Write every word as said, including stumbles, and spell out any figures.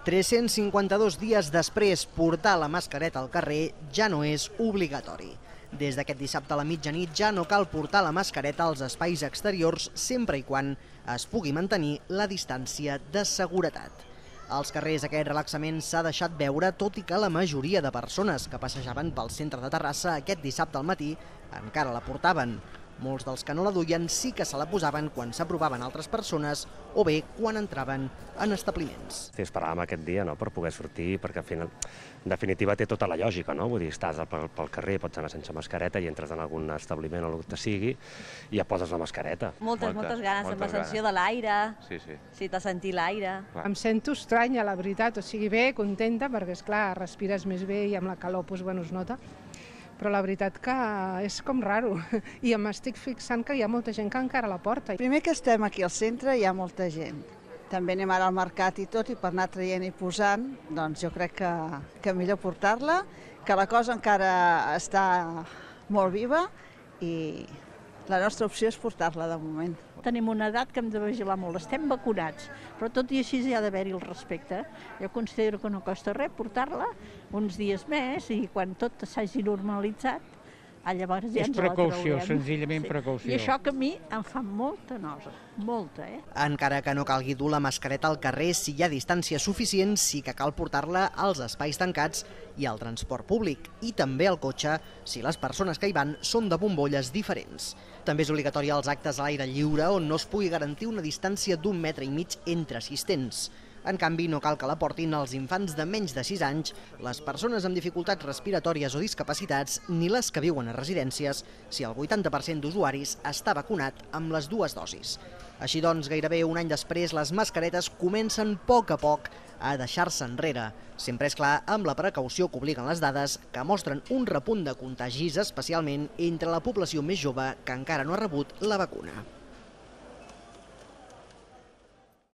tres-cents cinquanta-dos dies després, portar la mascareta al carrer ja no és obligatori. Des d'aquest dissabte a la mitjanit ja no cal portar la mascareta als espais exteriors sempre i quan es pugui mantenir la distància de seguretat. Als carrers aquest relaxament s'ha deixat veure, tot i que la majoria de persones que passejaven pel centre de Terrassa aquest dissabte al matí encara la portaven. Molts dels que no la duien sí que se la posaven quan s'aprovaven altres persones o bé quan entraven en establiments. Esperàvem aquest dia no, per poder sortir, perquè al final, en definitiva té tota la lògica, no? Vull dir, estàs pel, pel carrer, pots anar sense mascareta i entres en algun establiment o el que sigui i ja poses la mascareta. Moltes, moltes, moltes ganes, amb la sensació de l'aire, sí, sí. sí, de sentir l'aire. Em sento estranya, la veritat, o sigui, bé, contenta, perquè, esclar, respires més bé i amb la calor doncs, bueno, es nota. Però la veritat que és com raro i m'estic fixant que hi ha molta gent que encara la porta. Primer que estem aquí al centre hi ha molta gent. També anem ara al mercat i tot, i per anar traient i posant, doncs jo crec que, que millor portar-la, que la cosa encara està molt viva i la nostra opció és portar-la de moment. Tenim una edat que hem de vigilar molt, estem vacunats, però tot i així hi ha d'haver-hi el respecte. Jo considero que no costa res portar-la uns dies més i quan tot s'hagi normalitzat, llavors ja ens la traurem. És precaució, senzillament precaució. I això que a mi em fa molta nosa, molta, eh? Encara que no calgui dur la mascareta al carrer, si hi ha distància suficient, sí que cal portar-la als espais tancats i al transport públic, i també al cotxe, si les persones que hi van són de bombolles diferents. També és obligatori als actes a l'aire lliure on no es pugui garantir una distància d'un metre i mig entre assistents. En canvi, no cal que la portin els infants de menys de sis anys, les persones amb dificultats respiratòries o discapacitats, ni les que viuen a residències, si el vuitanta per cent d'usuaris està vacunat amb les dues dosis. Així doncs, gairebé un any després, les mascaretes comencen a poc a poc a deixar-se enrere. Sempre és clar, amb la precaució que obliguen les dades, que mostren un repunt de contagis, especialment entre la població més jove que encara no ha rebut la vacuna.